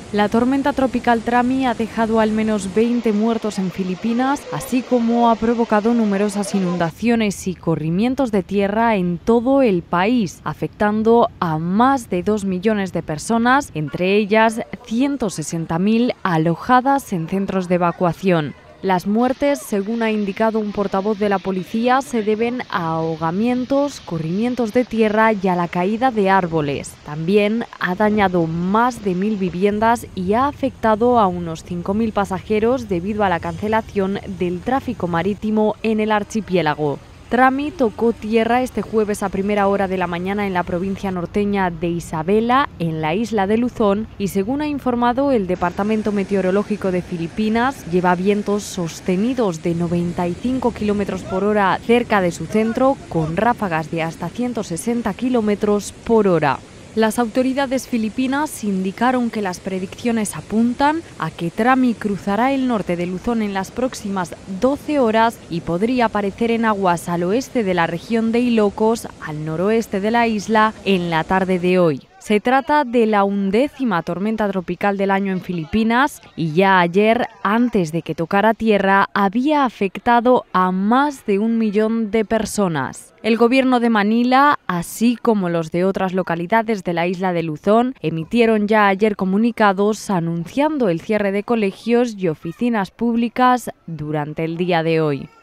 La tormenta tropical Trami ha dejado al menos 20 muertos en Filipinas, así como ha provocado numerosas inundaciones y corrimientos de tierra en todo el país, afectando a más de 2 millones de personas, entre ellas 160.000 alojadas en centros de evacuación. Las muertes, según ha indicado un portavoz de la policía, se deben a ahogamientos, corrimientos de tierra y a la caída de árboles. También ha dañado más de 1.000 viviendas y ha afectado a unos 5.000 pasajeros debido a la cancelación del tráfico marítimo en el archipiélago. Trami tocó tierra este jueves a primera hora de la mañana en la provincia norteña de Isabela, en la isla de Luzón, y según ha informado el Departamento Meteorológico de Filipinas, lleva vientos sostenidos de 95 km por hora cerca de su centro, con ráfagas de hasta 160 km por hora. Las autoridades filipinas indicaron que las predicciones apuntan a que Trami cruzará el norte de Luzón en las próximas 12 horas y podría aparecer en aguas al oeste de la región de Ilocos, al noroeste de la isla, en la tarde de hoy. Se trata de la 11ª tormenta tropical del año en Filipinas y ya ayer, antes de que tocara tierra, había afectado a más de 1 millón de personas. El gobierno de Manila, así como los de otras localidades de la isla de Luzón, emitieron ya ayer comunicados anunciando el cierre de colegios y oficinas públicas durante el día de hoy.